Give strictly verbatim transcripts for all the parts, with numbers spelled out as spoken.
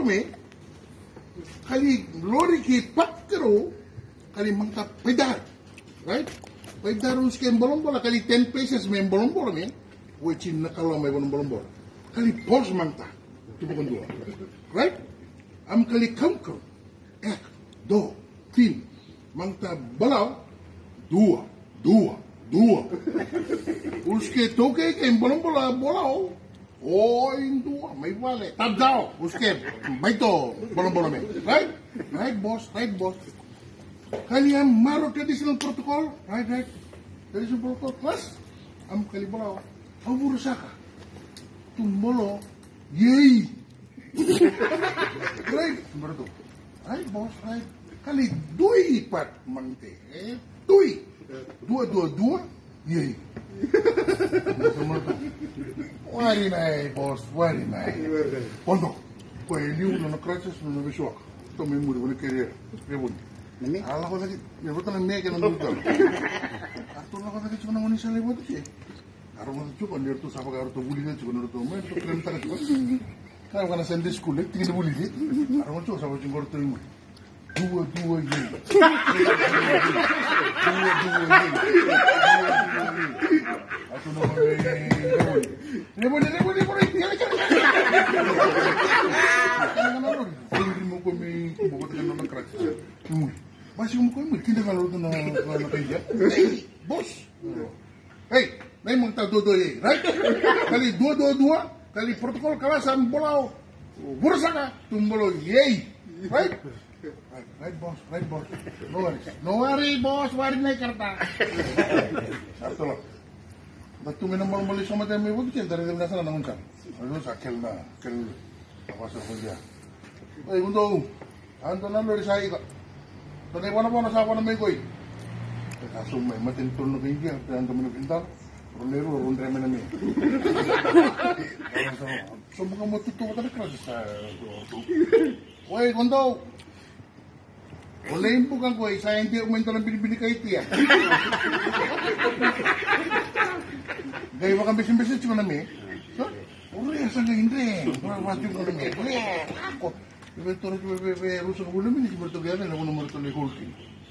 bolo me kali lori ki pakkero kali mangka pedar, right? Pedar uske bolong bola kali ten places me bolong bola me, which in nakalo me bolong bolong bola. Kali pos mangta, tu bukan dua, right? Am kali kamker, ek, do, tin, mangta bola, dua, dua, dua. Uske toke ke bolong bola bola. Oh, indua, may vale. Tabdao, usted, baito, bolong-bolong me. Right? Right, boss, right, boss. Kalian maro traditional protocol, right, right. Traditional protocol, plus, am kalibalaw, ang burusaka. Tumbolo, yay! Right, berto. Right, boss, right. Kali dui pat mante, eh, dui. Dua, dua, dua, yay. Wari nai, boss, wari nai. Pondo, kau ini udah nak krisis, udah besok. Tuh memori, boleh kerja, rebun. Allah kau lagi, ya betul nak make yang betul. Atau lah kau lagi cuma nak manusia lewat tu sih. Kalau mau tu kan dia tu siapa kalau tu boleh tu cuma tu, main tu keren tak tu. Kalau kena Sunday school, tinggal boleh ni. Kalau mau tu siapa cuma tu ini. Dua dua ini. Dua dua ini. Aku nak main. Rebun, rebun, rebun. Kali kali. Kalau kalau mau kau main, kau buat dengan nak krisis. Masih mau kau main, kita kalau tu nak nak kerja. Hey, bos. Hey, memang tak dua dua ini, right? Kali dua dua dua, kali protokol kawasan bolau, burusaka, tumbolo, yay, right? Right, right, boss, right, boss. No worries, no worry, boss, worry naik kerta. Satu lah. Batu minum malam-malam sama dia mewah tu dari dia sana nak uncap. Aduh sakit na, sakit. Apa sahaja dia. Eh, untuk, anda nak lori saya kak. Tadi mana-mana siapa nama kau? Kasum me, matin turun ke India, dan teman pintar, roleru, orang drama nama. Semua kamu tutup tadi keras saya. Woi, kontau. Oleh bukan kau, saya yang dia main dalam bini-bini kait ya. Gaya makan besin-besin cuma nama. Oleh asal Indre, orang macam nama. Oleh, aku. Betul betul rusak belum ini seperti biasa nak nomor tu lehulkin.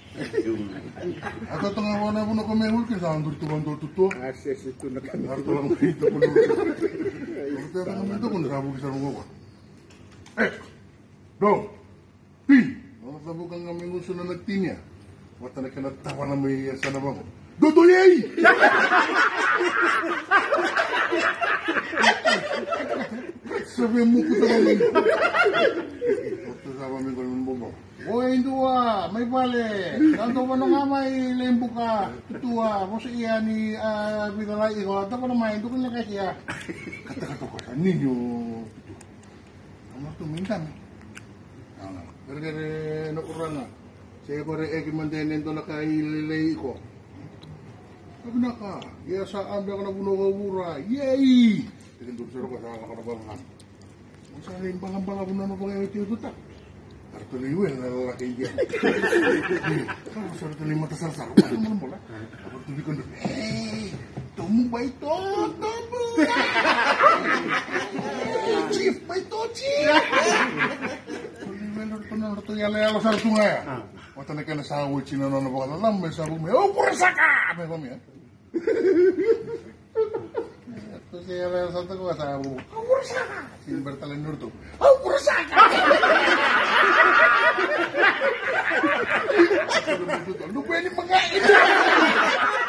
Atau tengah mana pun aku mehulkin sangat tu bantu tu. Akses itu nak. Harus tolong itu pun. Kita tengah itu pun rabu kita mengapa. Eh, dong, tin. Orang sabu kan kami ngusun anak tinnya. Watan kena tawa nama ya sana bang. Dodo yai. Sabi muku sama minggu. Waktu sama minggu membobo. Oh dua, may bale. Tanto pa nung amay lembuka. Tutua, mo sa iya ni binalay ko. Tanto pa naman, ito kung nakasya. Kata-kata ko sa ninyo. Ano ito, mintan. Gara-gara nakurang nga. Saya ko rin ekin mandenen ito nakaililay ko. Sabi na ka, iya saan ba ka na bunogawura. Yay! Tingin doon sila ko sa nakarabangan. Ang saling bangang-banga ko na nabangay ito ito tak. Artuliwe na lalaki yan. Kalau sa ito lima tasar-sar, paano mo naman lang? Kapag tuloy ko doon, hey! Tumubay ito! Tumubay! Chief! May ito, Chief! Tuliwe na ito na ito yala-yala sa sungai. Wata na ka na sa awit sinano na baka lalam, may sabog may, oh, purasaka! May kami, ha? Ito siya yala-yala sa ito ko, sa awit, oh, purasaka! Silver talanur to, oh, purasaka! Ano pwede mga ito?